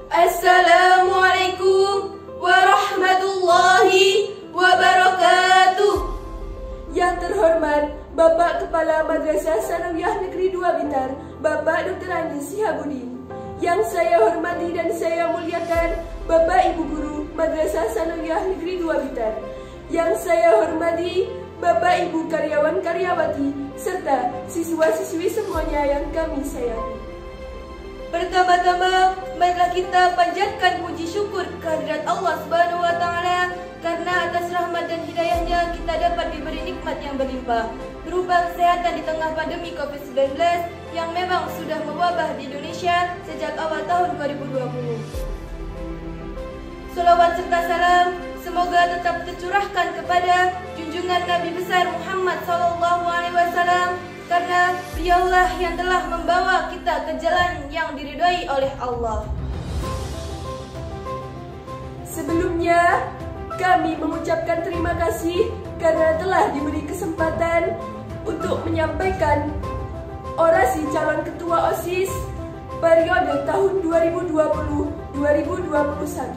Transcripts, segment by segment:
Assalamualaikum warahmatullahi wabarakatuh. Yang terhormat Bapak Kepala Madrasah Sanawiyah Negeri 2 Blitar, Bapak Dr. Andi Sihabudin. Yang saya hormati dan saya muliakan Bapak Ibu Guru Madrasah Sanawiyah Negeri 2 Blitar. Yang saya hormati Bapak Ibu karyawan-karyawati serta siswa-siswi semuanya yang kami sayangi. Pertama-tama, marilah kita panjatkan puji syukur kehadirat Allah Subhanahu wa Ta'ala karena atas rahmat dan hidayahnya kita dapat diberi nikmat yang berlimpah berupa kesehatan di tengah pandemi COVID-19 yang memang sudah mewabah di Indonesia sejak awal tahun 2020. Salawat serta salam semoga tetap tercurahkan kepada junjungan Nabi besar Muhammad SAW karena beliaulah yang telah membawa kita ke jalan yang diridhai oleh Allah. Sebelumnya, kami mengucapkan terima kasih karena telah diberi kesempatan untuk menyampaikan orasi calon ketua OSIS periode tahun 2020-2021.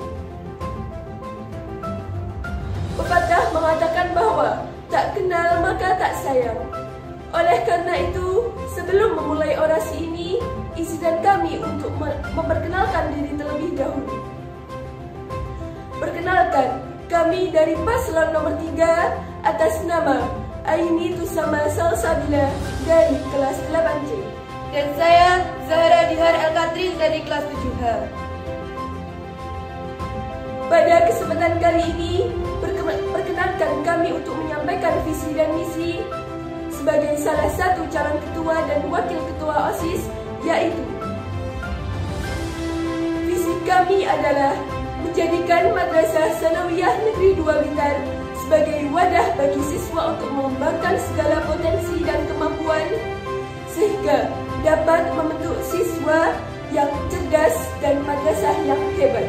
Pepatah mengatakan bahwa tak kenal maka tak sayang. Oleh karena itu, sebelum memulai orasi ini, izinkan kami untuk memperkenalkan diri terlebih dahulu. Perkenalkan, kami dari paslon nomor 3 atas nama Aini Tusama Salsabila dari kelas 8C. Dan saya Zahra Dihar El-Katrin dari kelas 7H. Pada kesempatan kali ini, perkenankan kami untuk menyampaikan visi dan misi sebagai salah satu calon ketua dan wakil ketua OSIS, yaitu visi kami adalah menjadikan Madrasah Sanawiyah Negeri 2 Blitar sebagai wadah bagi siswa untuk mengembangkan segala potensi dan kemampuan sehingga dapat membentuk siswa yang cerdas dan madrasah yang hebat,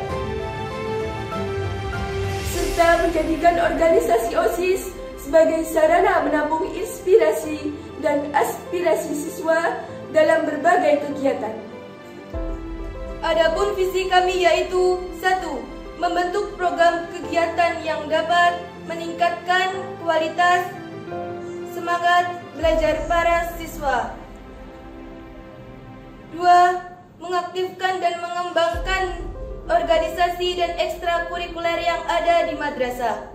serta menjadikan organisasi OSIS sebagai sarana menampung inspirasi dan aspirasi siswa dalam berbagai kegiatan. Adapun visi kami yaitu 1. Membentuk program kegiatan yang dapat meningkatkan kualitas semangat belajar para siswa. 2. Mengaktifkan dan mengembangkan organisasi dan ekstrakurikuler yang ada di madrasah.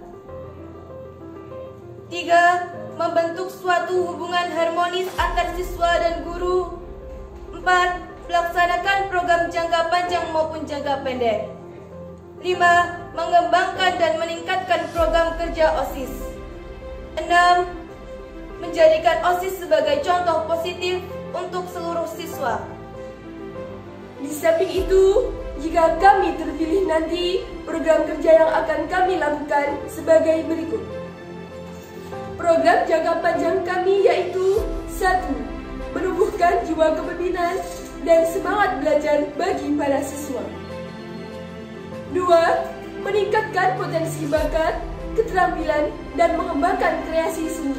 3. Membentuk suatu hubungan harmonis antar siswa dan guru. 4. Melaksanakan program jangka panjang maupun jangka pendek. 5. Mengembangkan dan meningkatkan program kerja OSIS. 6. Menjadikan OSIS sebagai contoh positif untuk seluruh siswa. Di samping itu, jika kami terpilih nanti, program kerja yang akan kami lakukan sebagai berikut. Program jangka panjang kami yaitu 1. Menumbuhkan jiwa kepemimpinan dan semangat belajar bagi para siswa. 2. Meningkatkan potensi bakat, keterampilan, dan mengembangkan kreasi seni.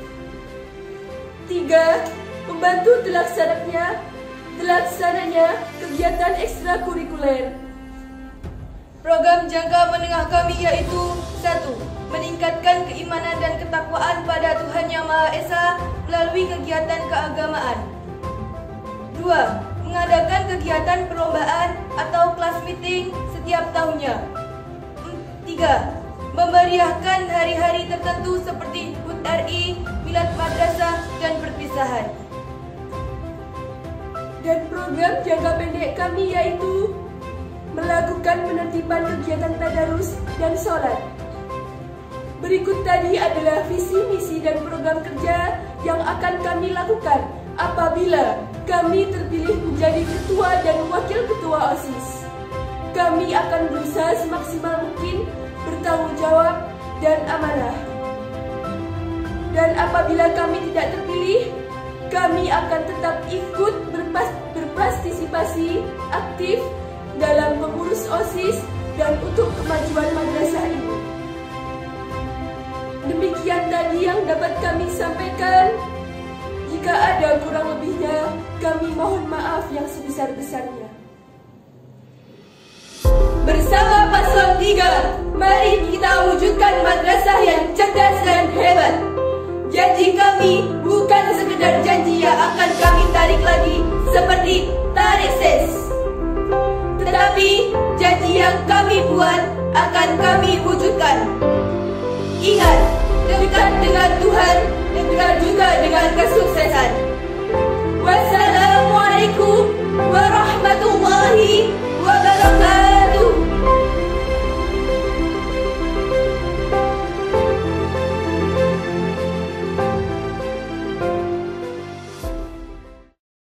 3. Membantu terlaksananya kegiatan ekstrakurikuler. Program jangka menengah kami yaitu 1. Meningkatkan keimanan dan ketakwaan pada Tuhan Yang Maha Esa melalui kegiatan keagamaan. 2. Mengadakan kegiatan perlombaan atau kelas meeting setiap tahunnya. 3. Memeriahkan hari-hari tertentu seperti HUT RI, Milad Madrasah, dan perpisahan. Dan program jangka pendek kami yaitu melakukan penertiban kegiatan tadarus dan sholat. Berikut tadi adalah visi, misi, dan program kerja yang akan kami lakukan apabila kami terpilih menjadi ketua dan wakil ketua OSIS. Kami akan berusaha semaksimal mungkin bertanggung jawab dan amanah. Dan apabila kami tidak terpilih, kami akan tetap ikut berpartisipasi aktif dalam mengurus OSIS dan untuk kemajuan madrasah ini. Demikian tadi yang dapat kami sampaikan. Jika ada kurang lebihnya, kami mohon maaf yang sebesar-besarnya. Bersama Paslon 3, mari kita wujudkan madrasah yang cerdas dan hebat. Janji kami bukan sekedar janji yang akan kami tarik lagi seperti tarik ses, tetapi janji yang kami buat akan kami wujudkan. Ingat, dekat dengan Tuhan, dekat juga dengan kesuksesan. Wassalamualaikum.